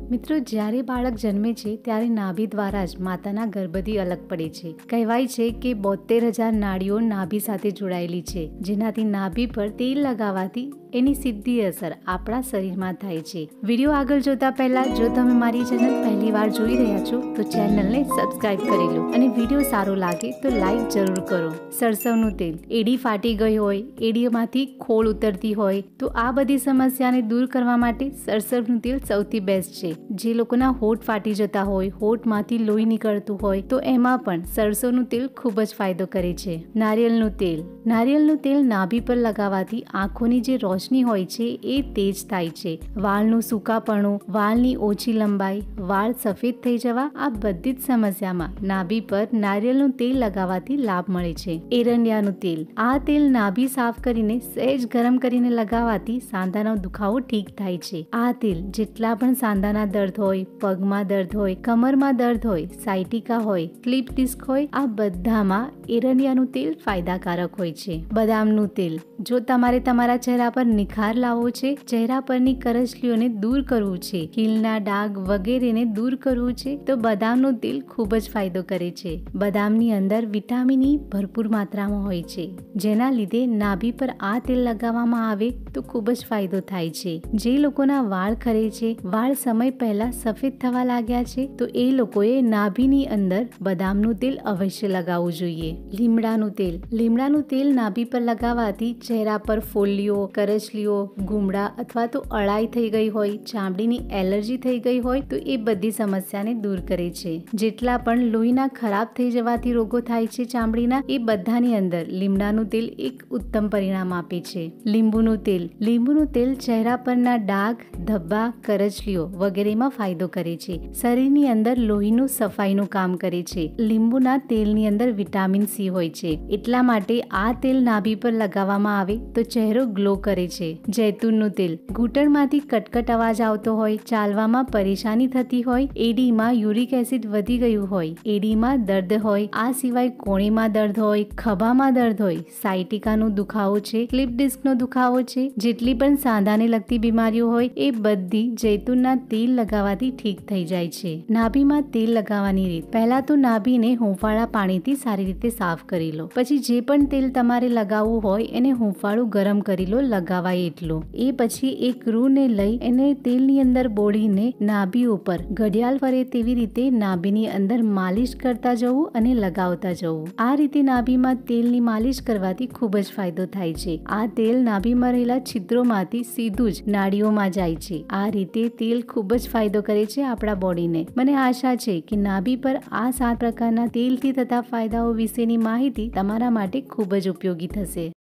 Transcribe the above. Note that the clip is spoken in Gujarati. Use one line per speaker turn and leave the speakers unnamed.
મિત્રો, જ્યારે બાળક જન્મે છે ત્યારે નાભી દ્વારા જ માતાના ગર્ભથી અલગ પડે છે. કહેવાય છે કે 72,000 નાડીઓ નાભી સાથે જોડાયેલી છે, જેનાથી નાભી પર તેલ લગાવવાથી એની સીધી અસર આપણા શરીરમાં થાય છે. વિડીયો આગળ જોતા પહેલા જો તમે મારી ચેનલ પહેલી વાર જોઈ રહ્યા છો તો ચેનલને સબસ્ક્રાઇબ કરી લો અને વિડીયો સારો લાગે તો લાઈક જરૂર કરો. સરસવનું તેલ. એડી ફાટી ગઈ હોય, એડીમાંથી ખોળ ઉતરતી હોય તો આ બધી સમસ્યાને દૂર કરવા માટે સરસવનું તેલ સૌથી બેસ્ટ છે. જે લોકોના હોઠ ફાટી જતા હોય, હોઠમાંથી લોહી નીકળતું હોય તો એમાં પણ સરસવનું તેલ ખૂબ જ ફાયદો કરે છે. નારિયેળનું તેલ. નારિયેળનું તેલ નાભી પર લગાવવાથી આંખોની જે રોશની હોય છે એ તેજ થાય છે. વાળનું સૂકાપણું, વાળની ઓછી લંબાઈ, વાળ સફેદ થઈ જવા, આ બધી જ સમસ્યામાં નાભી પર નારિયેળનું તેલ લગાવવાથી લાભ મળે છે. એરંડિયાનું તેલ. આ તેલ નાભી સાફ કરીને સહેજ ગરમ કરીને લગાવવાથી સાંધાનો દુખાવો ઠીક થાય છે. આ તેલ જેટલા પણ સાંધાના દર્દ હોય, પગમાં દર્દ હોય, કમરમાં દર્દ હોય, સાયટિકા હોય, સ્લીપ ડિસ્ક હોય, આ બધામાં એરંડિયાનું તેલ ફાયદાકારક હોય છે. બદામનું તેલ. જો તમારે તમારા ચહેરા પર નિખાર લાવવો છે, ચહેરા પરની કરચલીઓને દૂર કરવું છે, ખીલના ડાઘ વગેરેને દૂર કરવું છે તો બદામનું તેલ ખૂબ જ ફાયદો કરે છે. બદામની અંદર વિટામિન ઈ ભરપૂર માત્રામાં હોય છે, જેના લીધે નાભી પર આ તેલ લગાવવામાં આવે તો ખૂબ જ ફાયદો થાય છે. જે લોકોના વાળ ખરે છે, વાળ સમય પહેલા સફેદ થવા લાગ્યા છે તો એ લોકોએ નાભીની અંદર બદામનું તેલ અવશ્ય લગાવવું જોઈએ. લીમડાનું તેલ. લીમડાનું તેલ નાભી પર લગાવવાથી ચહેરા પર ફોલ્લીઓ, કરચલીઓ, ગુમડા અથવા તો અળાઈ થઈ ગઈ હોય, ચામડીની એલર્જી થઈ ગઈ હોય તો એ બધી સમસ્યાને દૂર કરે છે. જેટલા પણ લોહીના ખરાબ થઈ જવાથી રોગો થાય છે ચામડીના, એ બધાની અંદર લીમડાનું તેલ એક ઉત્તમ પરિણામ આપે છે. લીંબુનું તેલ. લીંબુનું તેલ ચહેરા પરના ડાઘ, ધબ્બા, કરચલીઓ વગેરેમાં ફાયદો કરે છે. શરીરની અંદર લોહીનું સફાઈનું કામ કરે છે. લીંબુના તેલની અંદર વિટામિન સી હોય છે, એટલા માટે આ તેલ નાભી પર લગાવવામાં આવે તો ચહેરો ગ્લો કરે છે. જૈતુનનું તેલ. ઘૂંટણમાંથી કટકટ અવાજ આવતો હોય, ચાલવામાં પરેશાની થતી હોય, એડીમાં યુરિક એસિડ વધી ગયું હોય, એડીમાં દર્દ હોય, આ સિવાય કોણીમાં દર્દ હોય, ખભામાં દર્દ હોય, સાયટિકાનો દુખાવો છે, સ્લીપ ડિસ્કનો દુખાવો છે, જેટલી પણ સાંધાને લગતી બીમારીઓ હોય એ બધી જૈતુનના તેલ લગાવવાથી ઠીક થઈ જાય છે. નાભીમાં તેલ લગાવવાની રીત. પહેલા તો નાભીને હૂંફાળા પાણીથી સારી રીતે સાફ કરી લો. પછી જે પણ તેલ તમારે લગાવવું હોય એને હૂંફાળું ગરમ કરી લો, લગાવાય એટલું. એ પછી એક રૂને લઈ એને તેલની અંદર બોળીને નાભી ઉપર ઘડિયાળ ફરે તેવી રીતે નાભીની અંદર માલિશ કરતા જવું અને લગાવતા જવું. આ રીતે નાભીમાં તેલની માલિશ કરવાથી ખૂબ જ ફાયદો થાય છે. આ તેલ નાભીમાં રહેલા છિદ્રોમાંથી સીધું જ નાડીઓમાં જાય છે. આ રીતે તેલ ખૂબ જ ફાયદો કરે છે આપણા બોડીને. મને આશા છે કે નાભી પર આ 7 પ્રકારના તેલથી થતા ફાયદાઓ વિશેની માહિતી તમારા માટે ખૂબ જ ઉપયોગી થશે.